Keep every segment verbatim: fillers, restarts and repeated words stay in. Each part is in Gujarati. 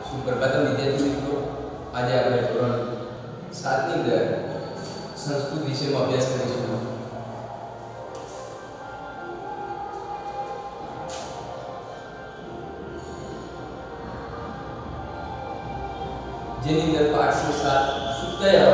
સુપ્રભાતમ વિદ્યાર્થી મિત્રો, આજે આપણે ધોરણ સાત ની અંદર સંસ્કૃત વિષયમાં અભ્યાસ કરીશું. જેની અંદર પાઠ છે સાત સુક્તય.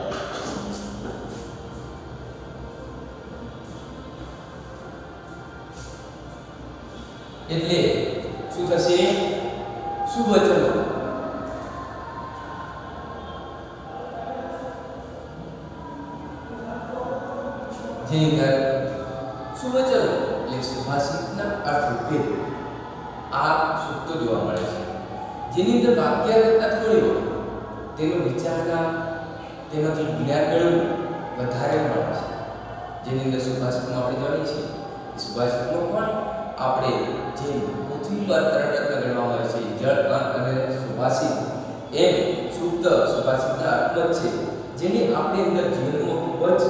એટલે શું થશે? શુભવચનો. જેની અંદર શુભવચનો એટલે સુભાષિતના અર્થરૂપે આ સૂક્તો જોવા મળે છે. જેની અંદર વાક્ય રચના થોડી હોય, તેનો વિચારણા, તેમાંથી જ્ઞાન મેળવવું વધારે મળે છે. જેની અંદર સુભાષિતમાં આપણે જાણીએ છીએ સુભાષિતમાં પણ આપણે જે પૃથ્વી પર ત્રણ રત્ન ગણવામાં આવે છે, જળ, અન્ન અને સુભાષિત, એમ સૂક્ત સુભાષિતના અર્થ છે, જેની આપણી અંદર જીવનમાં ખૂબ જ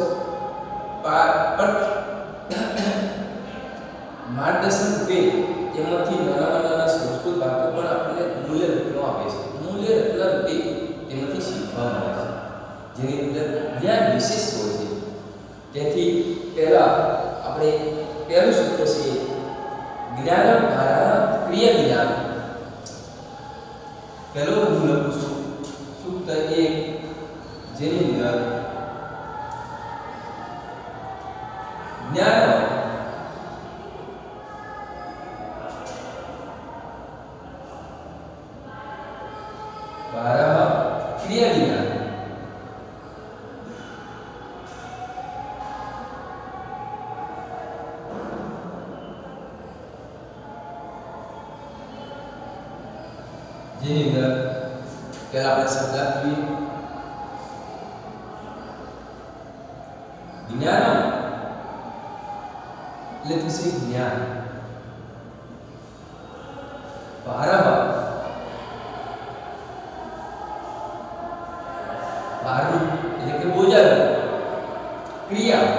માર્ગદર્શન રૂપે તેમાંથી નાના નાના સંસ્કૃત વાક્યો પણ આપણને મૂલ્ય રત્નો આપે છે. મૂલ્ય રત્ન રૂપે તેમાંથી શીખવા મળે છે, જેની અંદર જ્ઞાન વિશેષ હોય છે. તેથી પહેલા આપણે પહેલું સૂત્ર છે જ્ઞાન ભારા ક્રિયા જ્ઞાન. પહેલો હું લખું છું સૂક્ત એક, જેની અંદર જ્ઞાન ભારા ક્રિયા જ્ઞાન. જેની અંદર પહેલા આપણે શબ્દ આપીએ જ્ઞાન એટલે થશે જ્ઞાન. ભારહ ભારું એટલે કે બોજલ. ક્રિયા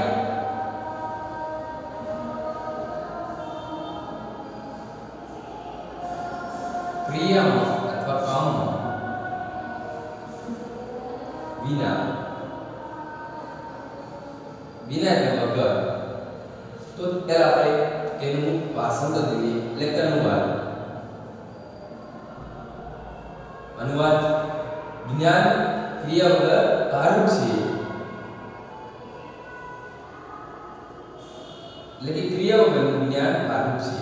ક્રિયામાં વિના વિના એટલે વગર. તો ત્યારે આપણે તેનું ભાષાંતર કરીએ એટલે કે અનુવાદ. અનુવાદ જ્ઞાન ક્રિયા વગર ભારું છે, એટલે કે ક્રિયા વગરનું જ્ઞાન ભારું છે.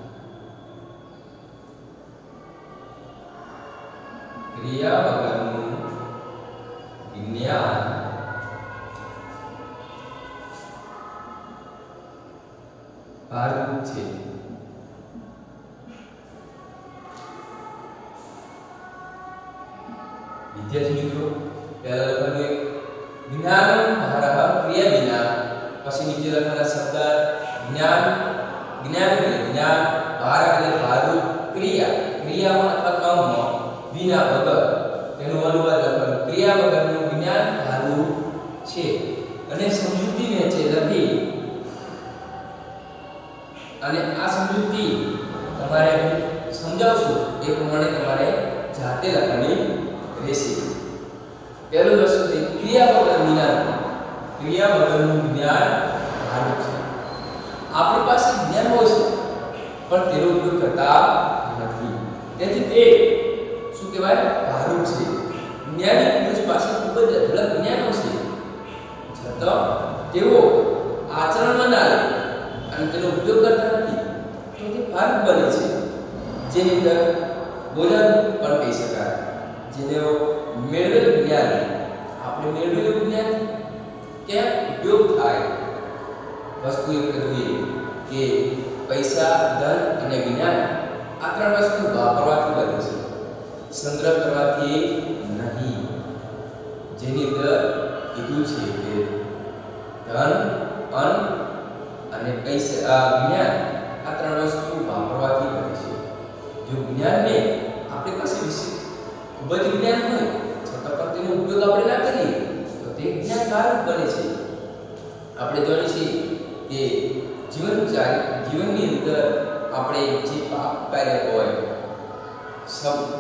ક્રિયા વગરનું જ્ઞાન ભારું છે. વિદ્યાર્થી મિત્રો, પહેલા લખવાનું એક જ્ઞાન ભારહ ક્રિયા વિના, પછી નીચે લખવાના શબ્દ જ્ઞાન જ્ઞાન એટલે જ્ઞાન, ભારહ એટલે ભારું, ક્રિયા ક્રિયામાં અથવા કામમાં, વિના વગર. તેનો અનુવાદ લખવાનો ક્રિયા વગરનું જ્ઞાન ભારું છે. અને સમજૂતી વચ્ચે લખી અને આ સમજૂતી તમારે સમજાવશું એ પ્રમાણે તમારે જાતે લખવાની રહેશે. પહેલું વસ્તુ છે ક્રિયા વગરનું જ્ઞાન. ક્રિયા વગરનું જ્ઞાન ભારું છે. આપણી પાસે જ્ઞાન હોય છે પણ તેનો ઉપયોગ કરતા નથી, તેથી તે શું કહેવાય? ભારું છે. જ્ઞાની પુરુષ પાસે ખૂબ જ અઢળક જ્ઞાન છે, છતાં તેઓ આચરણમાં ના લે અને તેનો ઉપયોગ કરતા નથી, તો તે ભારું બને છે. જેની અંદર બોજન પણ કહી શકાય. જેનો મેળવેલું જ્ઞાન, આપણે મેળવેલું જ્ઞાન ક્યાં ઉપયોગ થાય? વસ્તુ એક જોઈએ કે પૈસા, ધન અને જ્ઞાન, આ ત્રણ વસ્તુ વાપરવાથી બને છે, સંગ્રહ કરવાથી નહીં. જેની અંદર કીધું છે કે ધન, અન્ન અને પૈસા, જ્ઞાન, આ ત્રણ વસ્તુ વાપરવાથી બને છે. જો જ્ઞાનને આપણી પાસે વિશે ખૂબ જ જ્ઞાન હોય છતાં પણ તેનો ઉપયોગ આપણે ના કરીએ તો તે જ્ઞાન ભારું બને છે. આપણે જાણીએ છીએ કે જીવન જીવનની અંદર આપણે જે પાપ કાર્ય હોય, સબ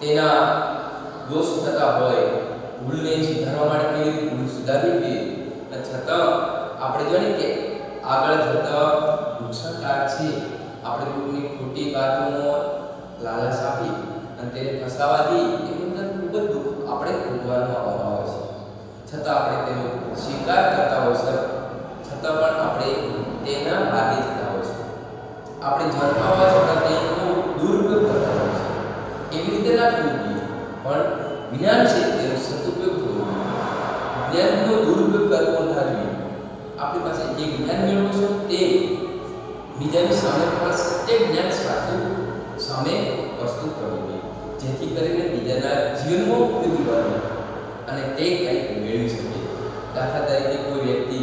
તેના દોષ થતા હોય, ભૂલને સુધારવા માટે કેવી રીતે ભૂલ સુધારવી જોઈએ, અને છતાં આપણે જાણીએ કે આગળ જતા નુકસાનકારક છે. આપણે કોઈની ખોટી વાતોમાં લાલચ આપી અને તેને ફસાવાથી એની અંદર ખૂબ જ દુઃખ આપણે ભોગવવાનું આવવાનું આવે છે. છતાં આપણે તેનો સ્વીકાર કરતા હોય છે, છતાં પણ આપણે તેના ભાગે જતા હોય છે. આપણે જાણતા હોવા છતાં તેનો દુરુપયોગ કરતા હોય છે. એવી રીતે ના થવું જોઈએ, પણ જ્ઞાન છે તેનો સદુપયોગ થવો જોઈએ. જ્ઞાનનો દુરુપયોગ કરવો ના જોઈએ. આપણી પાસે જે જ્ઞાન મેળવો છો તે બીજાની સામે પણ સત્ય જ્ઞાન સાચું સામે પ્રસ્તુત કરવું જોઈએ, જેથી કરીને બીજાના જીવનમાં ઉપયોગી બને અને તે કંઈક મેળવી શકે. દાખલા તરીકે કોઈ વ્યક્તિ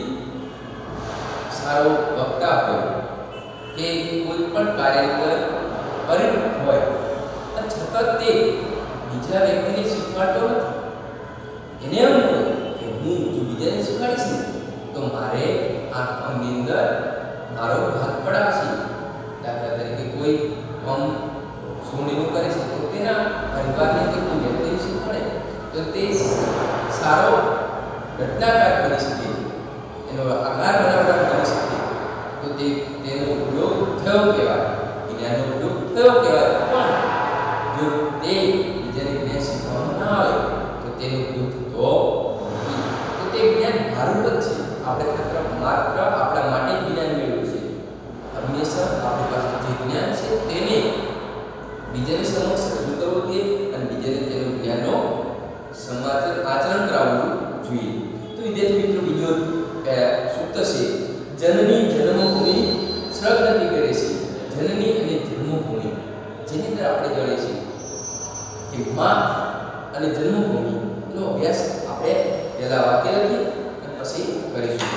સારો વક્તા હોય કે કોઈ પણ કાર્ય અંદર પરિણત હોય અને છતાં તે બીજા વ્યક્તિને શીખવાડતો નથી. એને એમ હોય કે હું જો બીજાને શીખવાડીશ ને તો મારે આ કામની અંદર મારો ભાગ પડાશે. દાખલા તરીકે કોઈ કામ સોનીનું કરે છે તો તેના પરિવારને કે કોઈ વ્યક્તિને શીખવાડે તો તે સારો ઘટનાકાર બની શકે, એનો આધાર બનાવનાર બની શકે. તો તે તેનો ઉપયોગ થયો કહેવાય, જ્ઞાનનો ઉપયોગ થયો કહેવાય. પણ જો તે બીજાને જ્ઞાન શીખવામાં ના આવે તો તેનો ઉપયોગ થતો નથી. તો તે જ્ઞાન ભારૂપ જ છે. આપણે માત્ર માત્ર આપણા માટે જ્ઞાન મેળવ્યું છે. હંમેશા આપણી પાસે જે જ્ઞાન છે તેને બીજાને સમક્ષ રજૂ કરવું જોઈએ અને બીજાને તેનું જ્ઞાનનો સમાચાર આચરણ કરાવવું જોઈએ. તો વિદ્યાર્થી મિત્રો, બીજો સૂક્ત છે જનની જન્મભૂમિ સ્વર્ગની કરે છે. જનની અને જન્મભૂમિ, જેની અંદર આપણે જાણીએ છીએ કે માં અને જન્મભૂમિનો અભ્યાસ આપણે પહેલા વાક્ય લખીએ અને પછી કરીશું.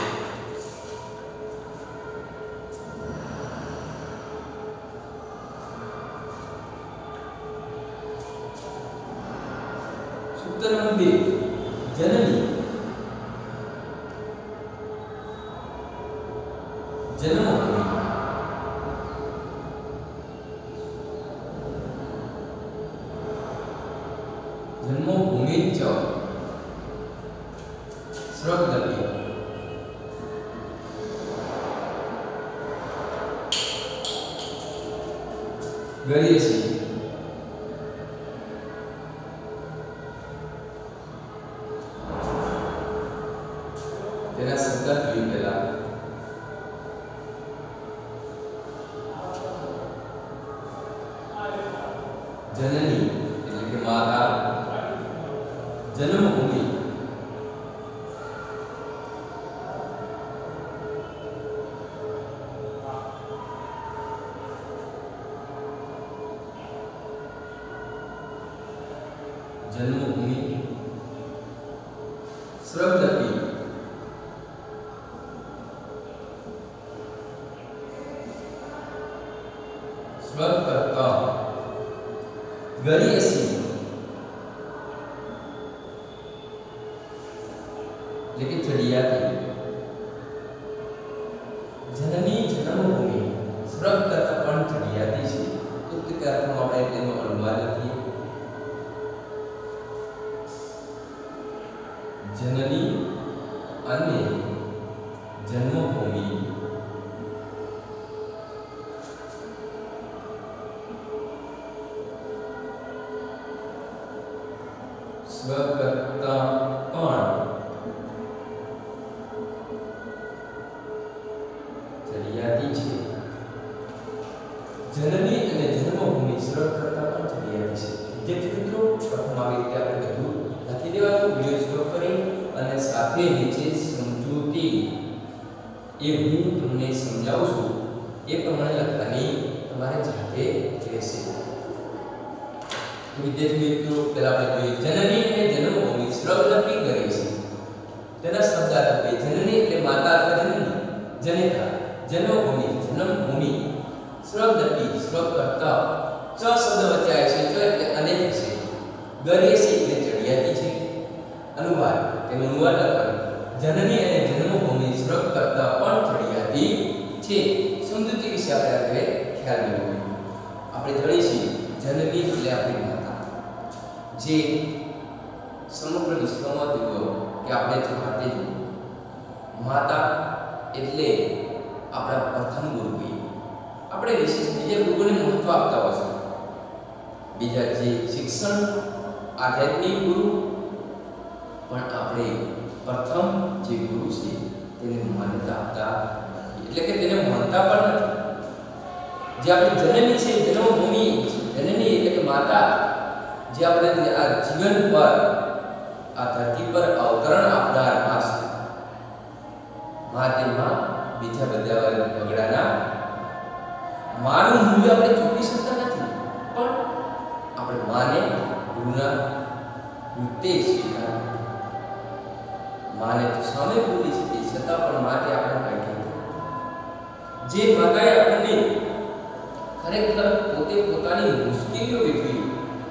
સૂક્ત નંબર બે, જનની જન્મભૂમિ. જન્મભૂમિ ચ સ્વર્ગદપી. ગરીયસી. તેના શબ્દ જોઈ પહેલા જનની એટલે કે માતા, જન્મભૂમિ જન્મભૂમિ સ્વર્ગદપી. સ્વર્ગ કરતા ગરીયસી એટલે કે ચડિયાતી. જનની જન્મભૂમિ સ્વર્ગ કરતા પણ ચડિયાતી છે. તો તે અર્થમાં આપણે તેનો અનુવાદ લખીએ. જનની અને જન્મભૂમિ સ્વર્ગ કરતા પણ ચડિયાતી છે. જનની અને જન્મભૂમિ સ્વર્ગ કરતા પણ ચડિયાતી છે. જે મિત્રો પ્રથમ આવી રીતે આપણે બધું લખી દેવાનું, વિડિયો સ્ટોપ કરી અને સાથે નીચે સમજૂતી એ હું તમને સમજાવું છું એ પ્રમાણે લખવાની તમારે જાતે રહેશે. વિદ્યાર્થી મિત્રો, પહેલા આપણે જોઈએ જનની અને જન્મભૂમિ સ્વર્ગદપી કરે છે. તેના શબ્દ આપે જનની એટલે માતા અથવા જનની, જનેતા. જન્મભૂમિ જન્મભૂમિ, સ્વર્ગદપી સ્વર્ગ કરતા. ચ શબ્દ વચ્ચે આવે છે. ચ એટલે અનેક છે. ગરીયસી એટલે ચડિયાતી છે. અનુવાદ, તેનો અનુવાદ લખવાનો. જનની અને જન્મભૂમિ સ્વર્ગ કરતા પણ ચડિયાતી છે. સમજૂતી વિશે આપણે હવે ખ્યાલ મેળવીએ. આપણે જાણીએ છીએ જનની એટલે આપણી માતા, જે સમગ્ર વિશ્વમાં જુઓ કે આપણે જાતે જુઓ, માતા એટલે આપણા પ્રથમ ગુરુ. આપણે વિશેષ બીજા ગુરુને મહત્વ આપતા હોય છે. બીજા જે શિક્ષણ આધ્યાત્મિક ગુરુ, પણ આપણે પ્રથમ જે ગુરુ છે તેને માન્યતા આપતા નથી, એટલે કે તેને માનતા પણ નથી. જે આપણી જનની છે, જન્મભૂમિ, જનની એટલે કે માતા, જે આપણે આ જીવન પર આ ધરતી પર અવતરણ આપનાર માં છે. માં તેમાં બીજા બધા વગડાના માનું મૂલ્ય આપણે ચૂકી શકતા નથી, પણ આપણે માને ગુરુના રૂપે સ્વીકાર. માને તો સામે બોલી છે, છતાં પણ માટે આપણે કઈ જે માતાએ આપણને ખરેખર પોતે પોતાની મુશ્કેલીઓ વેઠવી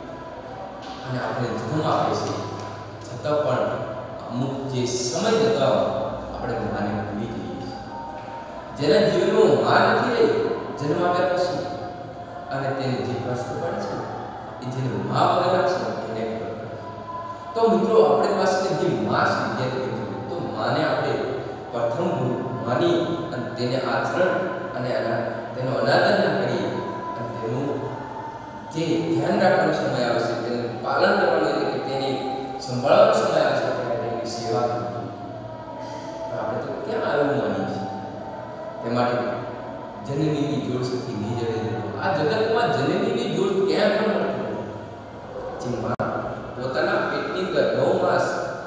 અને આપણે જન્મ આપે છે, છતાં પણ અમુક જે સમય જતા આપણે માને ભૂલી જઈએ છીએ. જેના જીવનમાં માં નથી રહી જન્મ આપ્યા પછી, અને તેને જે કષ્ટ પડે છે એ જેને માં વગર છે એને ખબર. તો મિત્રો આપણે પાસે જે માં છે વિદ્યાર્થી, તો માને આપણે પ્રથમ ગુરુ માની અને તેને આચરણ અને તેનો અનાદર ના કરીએ, અને તેનું જે ધ્યાન રાખવાનો સમય આવે છે, તેનું પાલન કરવાનું એટલે કે તેને સંભાળવાનો સમય આવે છે, ત્યારે તેની સેવા કરવી. આપણે તો ક્યાં આવું માનીએ છીએ? તે માટે જનનીની જોડ સુધી નહીં જડે. આ જગતમાં જનનીની જોડ ક્યાં પણ મળતી નથી. જે માં પોતાના પેટની અંદર નવ માસ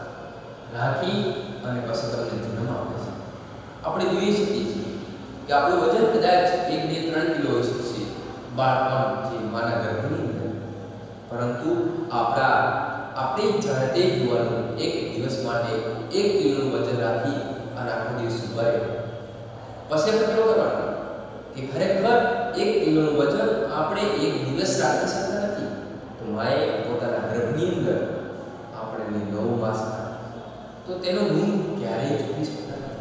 રાખી અને પછી તમને જન્મ આપે છે. આપણે જોઈ શકીએ છીએ કે આપણું વજન કદાચ એક બે ત્રણ કિલો હોઈ શકશે બાળપણ જે માના ગર્ભની અંદર, પરંતુ આપણા આપણે જાતે જોવાનું એક દિવસ માટે એક કિલોનું વજન રાખી અને આખો દિવસ ઉભા રહે પછી પત્રો કરવાનો કે ખરેખર એક કિલોનું વજન આપણે એક દિવસ રાખી શકતા નથી. તો માએ પોતાના ગર્ભની અંદર આપણે નવ માસ તો તેનો ગુણ ક્યારેય ચૂકી શકતા નથી.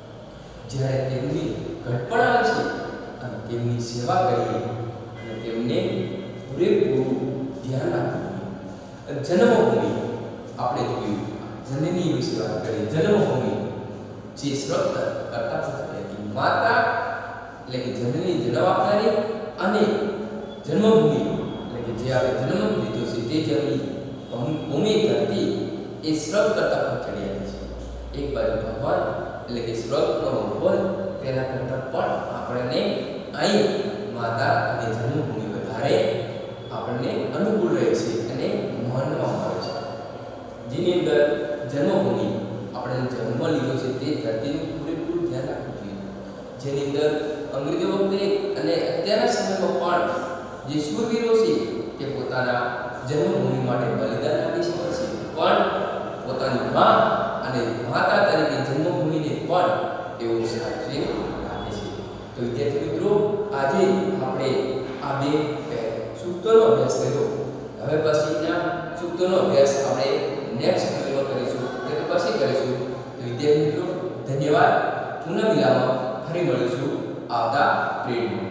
જ્યારે તેમની ઘટપણ આવે છે અને તેમની સેવા કરીએ અને તેમને પૂરેપૂરું ધ્યાન રાખવું. જન્મભૂમિ આપણે જોયું, જનની વિશે વાત કરીએ. જન્મભૂમિ જે શ્રદ્ધ કરતા હતી માતા એટલે કે જનની જન્મ આપનારી, અને જન્મભૂમિ એટલે કે જે આપણે જન્મ લીધો છે તે જન્મી ભૂમિ ધરતી એ સ્વર્ગ કરતા પણ ચડિયાતી છે. એક બાજુ ભગવાન એટલે કે સ્વર્ગનો હોય તેના કરતાં પણ આપણને અહીં માતા અને જન્મભૂમિ વધારે આપણને અનુકૂળ રહે છે અને માનવામાં આવે છે. જેની અંદર જન્મભૂમિ આપણે જન્મ લીધો છે તે ધરતીનું પૂરેપૂરું ધ્યાન રાખવું જોઈએ. જેની અંદર અંગ્રેજો વખતે અને અત્યારના સમયમાં પણ જે શૂરવીરો છે તે પોતાના જન્મભૂમિ માટે બલિદાન આપી શકે છે, પણ પોતાની માં અને માતા તરીકે જન્મભૂમિને પણ તેઓ સાચવી રાખે છે. તો વિદ્યાર્થી મિત્રો, આજે આપણે આ બે સૂક્તોનો અભ્યાસ કર્યો. હવે પછીના સૂક્તોનો અભ્યાસ આપણે નેક્સ્ટ વિડિયોમાં કરીશું, એટલે પછી કરીશું. તો વિદ્યાર્થી મિત્રો ધન્યવાદ. પુનઃ મિલાવવા ફરી મળીશું આવતા પીરિયડમાં.